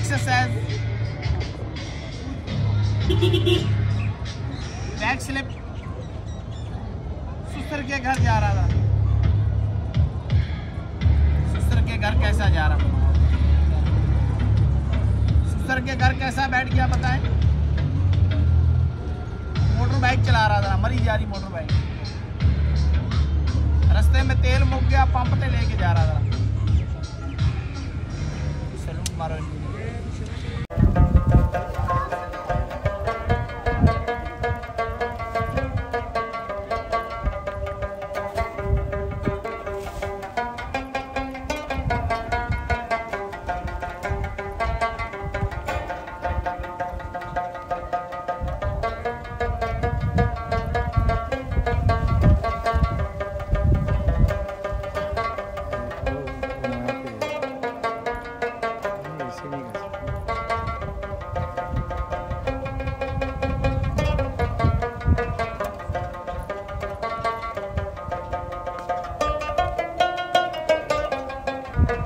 Exercise, back slip. सुसर के घर जा रहा था, सुसर के घर कैसा जा रहा, सुसर के घर कैसा बैठ गया बताएं। मोटर बाइक चला रहा था, मरी जा रही मोटर बाइक, रास्ते में तेल मुक गया, पंप पे लेके जा रहा था। सैलूट मारो।